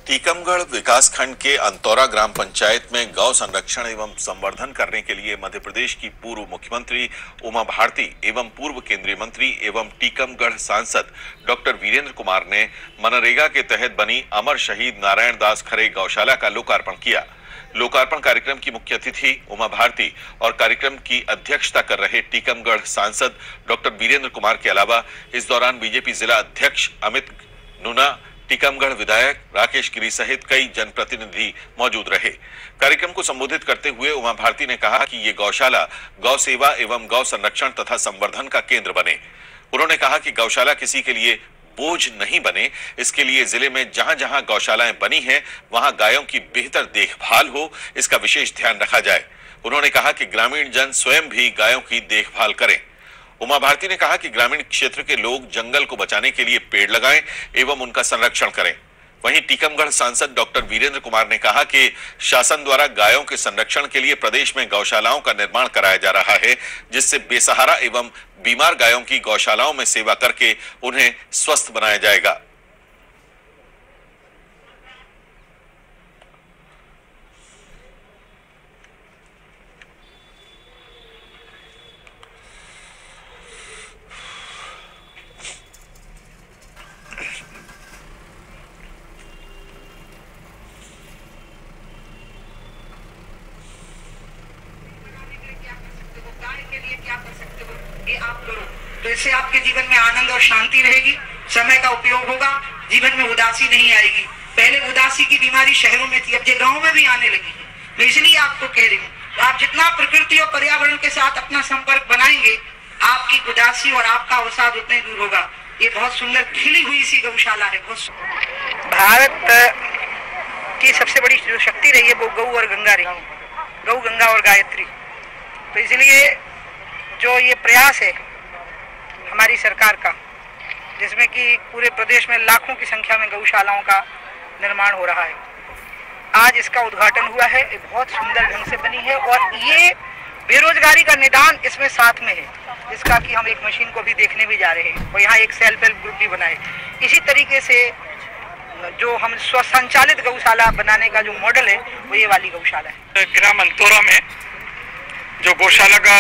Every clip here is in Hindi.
टीकमगढ़ विकासखंड के अंतौरा ग्राम पंचायत में गौ संरक्षण एवं संवर्धन करने के लिए मध्य प्रदेश की पूर्व मुख्यमंत्री उमा भारती एवं पूर्व केंद्रीय मंत्री एवं टीकमगढ़ सांसद डॉक्टर वीरेंद्र कुमार ने मनरेगा के तहत बनी अमर शहीद नारायण दास खरे गौशाला का लोकार्पण किया। लोकार्पण कार्यक्रम की मुख्य अतिथि उमा भारती और कार्यक्रम की अध्यक्षता कर रहे टीकमगढ़ सांसद डॉक्टर वीरेंद्र कुमार के अलावा इस दौरान बीजेपी जिला अध्यक्ष अमित नूना, टीकमगढ़ विधायक राकेश गिरी सहित कई जनप्रतिनिधि मौजूद रहे। कार्यक्रम को संबोधित करते हुए उमा भारती ने कहा कि ये गौशाला गौ सेवा एवं गौ संरक्षण तथा संवर्धन का केंद्र बने। उन्होंने कहा कि गौशाला किसी के लिए बोझ नहीं बने, इसके लिए जिले में जहां जहां गौशालाएं बनी हैं वहां गायों की बेहतर देखभाल हो, इसका विशेष ध्यान रखा जाए। उन्होंने कहा कि ग्रामीण जन स्वयं भी गायों की देखभाल करें। उमा भारती ने कहा कि ग्रामीण क्षेत्र के लोग जंगल को बचाने के लिए पेड़ लगाएं एवं उनका संरक्षण करें। वहीं टीकमगढ़ सांसद डॉक्टर वीरेंद्र कुमार ने कहा कि शासन द्वारा गायों के संरक्षण के लिए प्रदेश में गौशालाओं का निर्माण कराया जा रहा है, जिससे बेसहारा एवं बीमार गायों की गौशालाओं में सेवा करके उन्हें स्वस्थ बनाया जाएगा। आप करो तो इससे आपके जीवन में आनंद और शांति रहेगी, समय का उपयोग होगा, जीवन में उदासी नहीं आएगी। पहले उदासी की बीमारी शहरों में थी, अब ये गांव में भी आने लगी है। मैं इसलिए आपको कह रही हूँ, आप जितना प्रकृति और पर्यावरण के साथ अपना संपर्क बनाएंगे, आपकी उदासी और आपका अवसाद उतने दूर होगा। ये बहुत सुंदर खिली हुई सी गौशाला है। भारत की सबसे बड़ी जो शक्ति रही है वो गौ और गंगा रही, गौ, गंगा और गायत्री। तो इसलिए जो ये प्रयास है हमारी सरकार का, जिसमें कि पूरे प्रदेश में लाखों की संख्या में गौशालाओं का निर्माण हो रहा है, आज इसका उद्घाटन हुआ है। ये बहुत सुंदर ढंग से बनी है और ये बेरोजगारी का निदान इसमें साथ में है, जिसका कि हम एक मशीन को भी देखने भी जा रहे हैं और यहाँ एक सेल्फ हेल्प ग्रुप भी बनाए। इसी तरीके से जो हम स्वसंचालित गौशाला बनाने का जो मॉडल है वो ये वाली गौशाला है। ग्राम अंतौरा में जो गौशाला का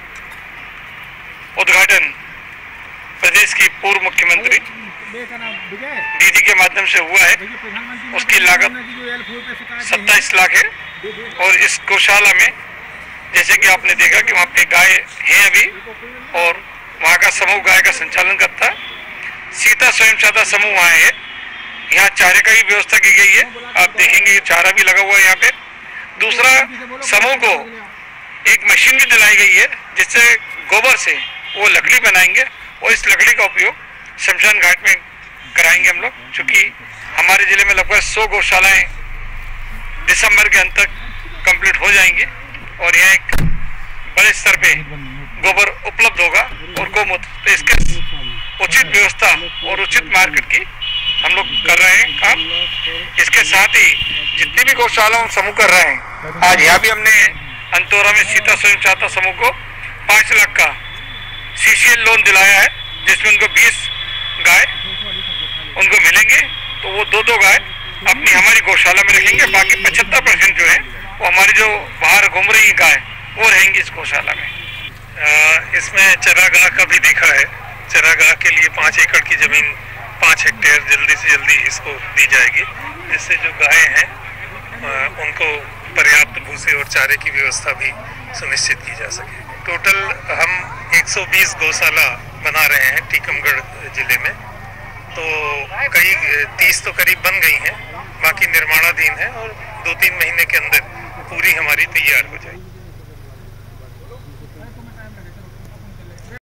उद्घाटन प्रदेश की पूर्व मुख्यमंत्री दीदी के माध्यम से हुआ है, उसकी लागत 27 लाख है। और इस गौशाला में जैसे कि आपने देखा कि वहाँ पे गाय हैं अभी और वहाँ का समूह गाय का संचालन करता है। सीता स्वयं सहायता समूह वहाँ है। यहाँ चारे का भी व्यवस्था की गई है, आप देखेंगे चारा भी लगा हुआ है यहाँ पे। दूसरा, समूह को एक मशीन भी दिलाई गई है जिससे गोबर से वो लकड़ी बनाएंगे और इस लकड़ी का उपयोग शमशान घाट में कराएंगे हम लोग। चूँकि हमारे जिले में लगभग 100 गौशालाएं दिसंबर के अंत तक कंप्लीट हो जाएंगी और यहाँ एक बड़े स्तर पे गोबर उपलब्ध होगा और गोमूत्र। तो इसके उचित व्यवस्था और उचित मार्केट की हम लोग कर रहे हैं काम। इसके साथ ही जितनी भी गौशालाओं समूह कर रहे हैं, आज यहाँ भी हमने अंतौरा में सीता स्वयं सहायता समूह को 5 लाख का CCL लोन दिलाया है, जिसमें उनको 20 गाय उनको मिलेंगे। तो वो 2-2 गाय अपनी हमारी गौशाला में रखेंगे, बाकी 75% जो है वो हमारी जो बाहर घूम रही गाय वो रहेंगी इस गौशाला में। इसमें चरागाह का भी देखा है। चरागाह के लिए 5 एकड़ की जमीन 5 हेक्टेयर जल्दी से जल्दी इसको दी जाएगी, जिससे जो गायें हैं उनको पर्याप्त भूसे और चारे की व्यवस्था भी सुनिश्चित की जा सके। टोटल हम 120 गौशाला बना रहे हैं टीकमगढ़ जिले में। तो कई 30 तो करीब बन गई हैं, बाकी निर्माणाधीन है और 2-3 महीने के अंदर पूरी हमारी तैयार हो जाएगी।